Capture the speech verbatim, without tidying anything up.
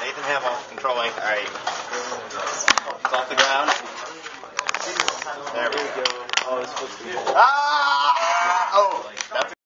Nathan Hamill controlling. All right. It's off the ground. There we go. Oh, it's supposed to be. Ah! Oh, that's.